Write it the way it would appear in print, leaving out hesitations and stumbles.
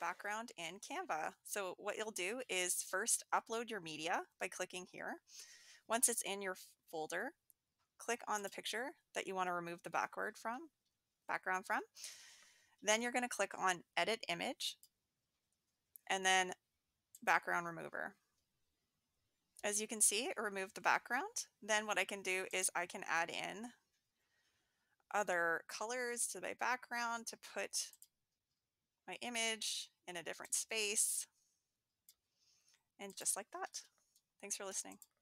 background in Canva. So what you'll do is first upload your media by clicking here. Once it's in your folder, click on the picture that you want to remove the background from. Then you're going to click on Edit Image and then Background Remover. As you can see, it removed the background. Then what I can do is I can add in other colors to my background to put my image in a different space. And just like that. Thanks for listening.